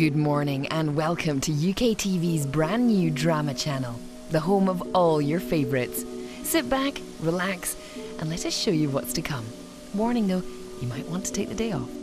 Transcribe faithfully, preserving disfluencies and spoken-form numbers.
Good morning and welcome to U K T V's brand new drama channel, the home of all your favourites. Sit back, relax, and let us show you what's to come. Warning though, you might want to take the day off.